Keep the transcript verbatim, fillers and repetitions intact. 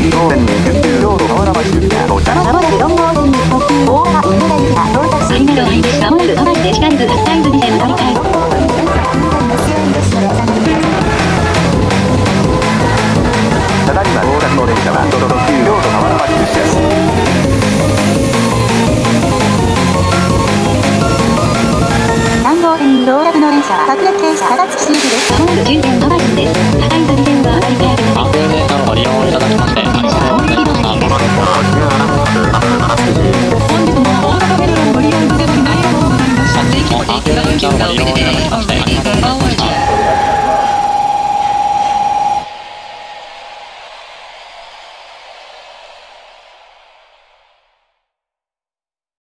号線に急京都河原町行きが到着。 まもなくよん号線に大型運輸電車到着します。まもなく都内で近づくスタイルにて乗り換え。 ただいま到着の電車は特急京都河原町行きです。 さん号線に到着の電車は各駅停車高槻市駅です。まもなく終点戸田駅です。高井鳥線は乗り換えです。 安全電車のご利用いただきましてありがとうございました。 本日も大型メトロのご利用いただきありがとうございました。 安全電車のご利用いただきましてありがとうございました。